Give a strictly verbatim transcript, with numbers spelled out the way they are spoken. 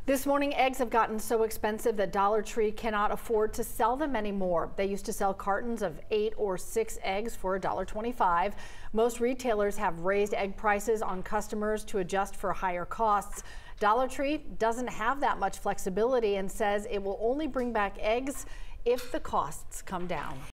This morning, eggs have gotten so expensive that Dollar Tree cannot afford to sell them anymore. They used to sell cartons of eight or six eggs for a dollar twenty-five. Most retailers have raised egg prices on customers to adjust for higher costs. Dollar Tree doesn't have that much flexibility and says it will only bring back eggs if the costs come down.